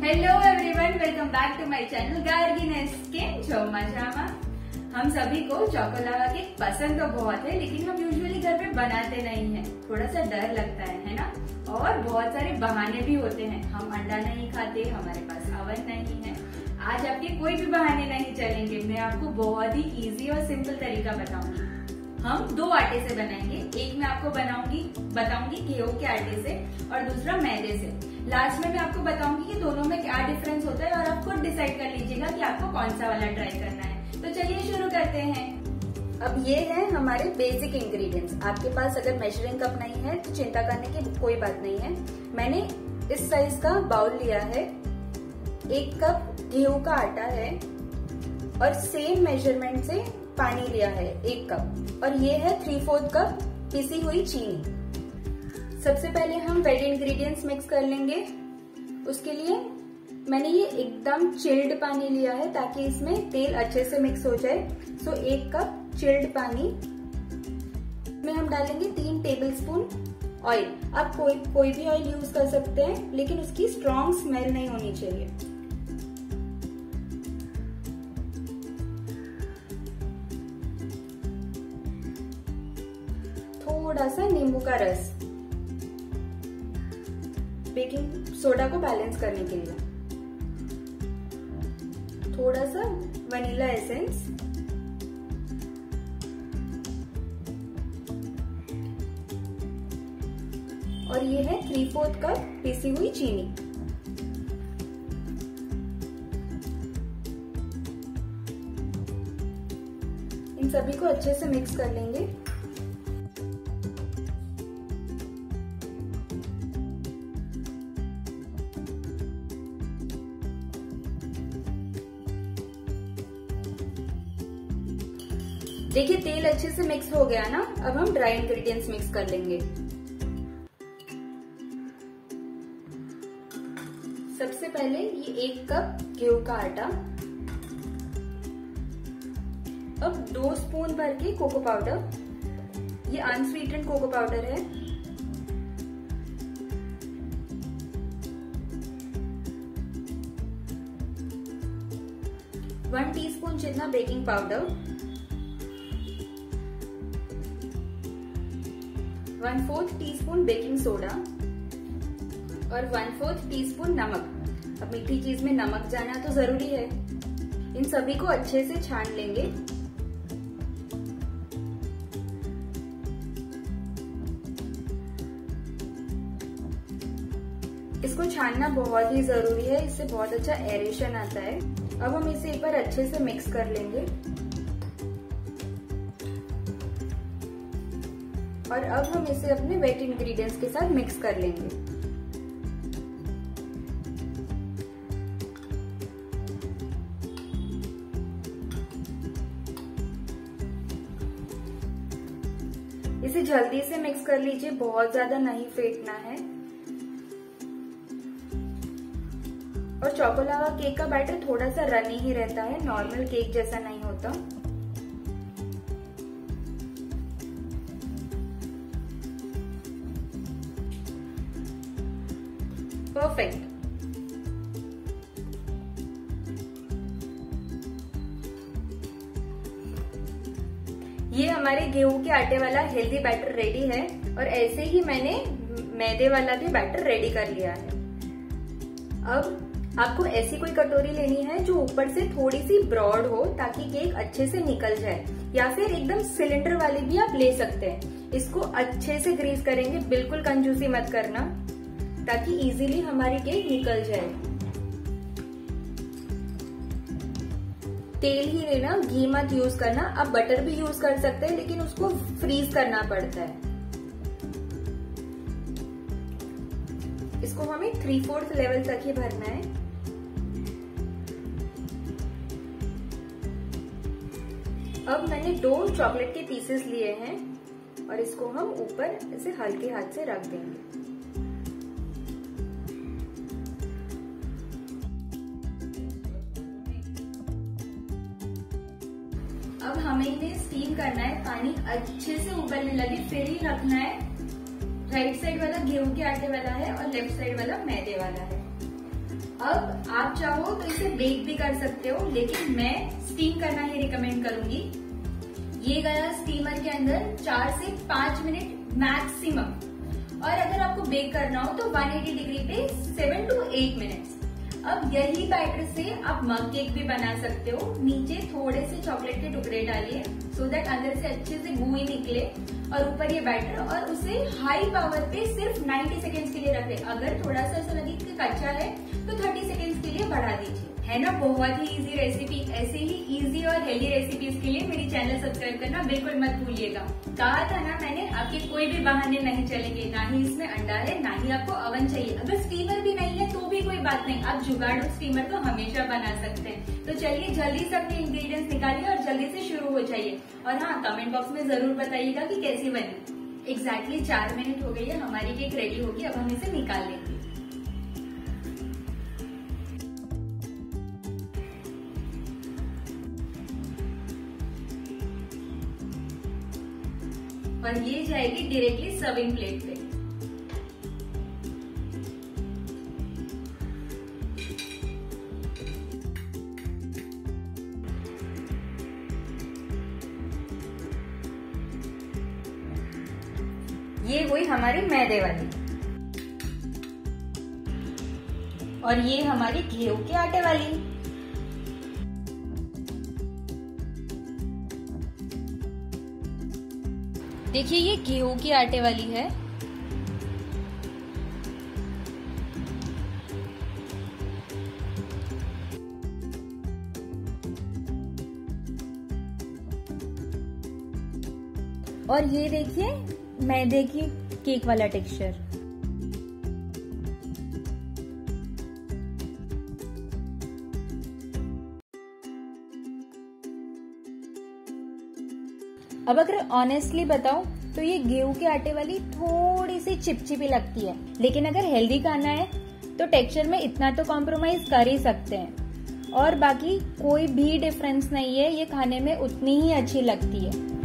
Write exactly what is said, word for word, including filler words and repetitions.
Hello everyone, welcome back to my channel गार्गिनेस। केम छो मजामा। हम सभी को चोकोलावा केक पसंद तो बहुत है, लेकिन हम यूजुअली घर पे बनाते नहीं हैं। थोड़ा सा डर लगता है है ना। और बहुत सारे बहाने भी होते हैं। हम अंडा नहीं खाते, हमारे पास अवन नहीं है। आज आपके कोई भी बहाने नहीं चलेंगे। मैं आपको बहुत ही इजी और सिंपल तरीका बताऊंगी। हम दो आटे से बनाएंगे। एक मैं आपको बनाऊंगी बताऊंगी गेहूं के आटे से और दूसरा मैदे से। लास्ट में मैं आपको बताऊंगी कि दोनों में क्या डिफरेंस होता है और आप खुद डिसाइड कर लीजिएगा कि आपको कौन सा वाला ट्राई करना है। तो चलिए शुरू करते हैं। अब ये है हमारे बेसिक इंग्रेडिएंट्स। आपके पास अगर मेजरिंग कप नहीं है तो चिंता करने की कोई बात नहीं है। मैंने इस साइज का बाउल लिया है। एक कप गेहूं का आटा है और सेम मेजरमेंट से पानी लिया है एक कप, और ये है थ्री फोर्थ कप पिसी हुई चीनी। सबसे पहले हम वेट इंग्रेडिएंट्स मिक्स कर लेंगे। उसके लिए मैंने ये एकदम चिल्ड पानी लिया है ताकि इसमें तेल अच्छे से मिक्स हो जाए। सो एक कप चिल्ड पानी में हम डालेंगे तीन टेबलस्पून ऑयल। आप कोई कोई भी ऑयल यूज कर सकते हैं, लेकिन उसकी स्ट्रॉन्ग स्मेल नहीं होनी चाहिए। थोड़ा सा नींबू का रस बेकिंग सोडा को बैलेंस करने के लिए, थोड़ा सा वनीला एसेंस, और ये है थ्री फोर्थ कप पिसी हुई चीनी। इन सभी को अच्छे से मिक्स कर लेंगे। देखिए तेल अच्छे से मिक्स हो गया ना। अब हम ड्राई इंग्रेडिएंट्स मिक्स कर लेंगे। सबसे पहले ये एक कप गेहूं का आटा, अब दो स्पून भर के कोको पाउडर। ये अनस्वीटेंड कोको पाउडर है। वन टीस्पून जितना baking powder, one fourth teaspoon baking soda और वन फोर्थ टीस्पून नमक। अब मीठी चीज में नमक जाना तो जरूरी है। इन सभी को अच्छे से छान लेंगे। इसको छानना बहुत ही जरूरी है, इससे बहुत अच्छा एरेशन आता है। अब हम इसे एक बार अच्छे से मिक्स कर लेंगे। और अब हम इसे अपने वेट इंग्रेडिएंट्स के साथ मिक्स कर लेंगे। इसे जल्दी से मिक्स कर लीजिए, बहुत ज्यादा नहीं फेंटना है। और चोकोलावा केक का बैटर थोड़ा सा रनी ही रहता है, नॉर्मल केक जैसा नहीं होता। परफेक्ट। ये हमारे गेहूं के आटे वाला हेल्दी बैटर रेडी है, और ऐसे ही मैंने मैदे वाला भी बैटर रेडी कर लिया है। अब आपको ऐसी कोई कटोरी लेनी है जो ऊपर से थोड़ी सी ब्रॉड हो ताकि केक अच्छे से निकल जाए, या फिर एकदम सिलेंडर वाली भी आप ले सकते हैं। इसको अच्छे से ग्रीस करेंगे, बिल्कुल कंजूसी मत करना, ताकि इजीली हमारी केक निकल जाए। तेल ही लेना, घी मत यूज करना। आप बटर भी यूज कर सकते हैं, लेकिन उसको फ्रीज करना पड़ता है। इसको हमें थ्री फोर्थ लेवल तक ही भरना है। अब मैंने दो चॉकलेट के पीसेस लिए हैं और इसको हम ऊपर ऐसे हल्के हाथ से रख देंगे। अब हमें इन्हें स्टीम करना है। पानी अच्छे से उबलने लगे फिर ही रखना है। राइट साइड वाला गेहूं के आटे वाला है और लेफ्ट साइड वाला मैदे वाला है। अब आप चाहो तो इसे बेक भी कर सकते हो, लेकिन मैं स्टीम करना ही रिकमेंड करूंगी। ये गया स्टीमर के अंदर चार से पांच मिनट मैक्सिमम। और अगर आपको बेक करना हो तो एक सौ अस्सी डिग्री पे सेवन टू एट मिनट्स। अब यही बैटर से आप मग केक भी बना सकते हो। नीचे थोड़े से चॉकलेट के टुकड़े डालिए सो दैट अंदर से अच्छे से गूई निकले, और ऊपर ये बैटर, और उसे हाई पावर पे सिर्फ नब्बे सेकेंड्स के लिए रखें। अगर थोड़ा सा ऐसा लगे कि कच्चा है तो तीस सेकेंड्स के लिए बढ़ा दीजिए। है ना बहुत ही इजी रेसिपी। ऐसे ही इजी और हेल्दी रेसिपीज के लिए मेरी चैनल सब्सक्राइब करना बिल्कुल मत भूलिएगा। कहा था ना मैंने, आपके कोई भी बहाने नहीं चलेंगे। ना ही इसमें अंडा है, ना ही आपको ओवन चाहिए। अगर स्टीमर भी नहीं है तो भी कोई बात नहीं, आप जुगाड़ और स्टीमर तो हमेशा बना सकते हैं। तो चलिए जल्दी से अपने इंग्रेडिएंट्स निकालिए और जल्दी से शुरू हो जाइए। और हाँ, कमेंट बॉक्स में जरूर बताइएगा कि कैसी बनी। एग्जैक्टली चार मिनट हो गई है, हमारी केक रेडी होगी। अब हम इसे निकाल लेंगे। और ये जाएगी डायरेक्टली सर्विंग प्लेट पे। ये हुई हमारी मैदे वाली, और ये हमारी गेहूं के आटे वाली। देखिए ये गेहूं के आटे वाली है। और ये देखिए मैदे की केक वाला टेक्सचर। अब अगर ऑनेस्टली बताऊं तो ये गेहूं के आटे वाली थोड़ी सी चिपचिपी लगती है, लेकिन अगर हेल्दी खाना है तो टेक्सचर में इतना तो कॉम्प्रोमाइज कर ही सकते हैं। और बाकी कोई भी डिफरेंस नहीं है, ये खाने में उतनी ही अच्छी लगती है।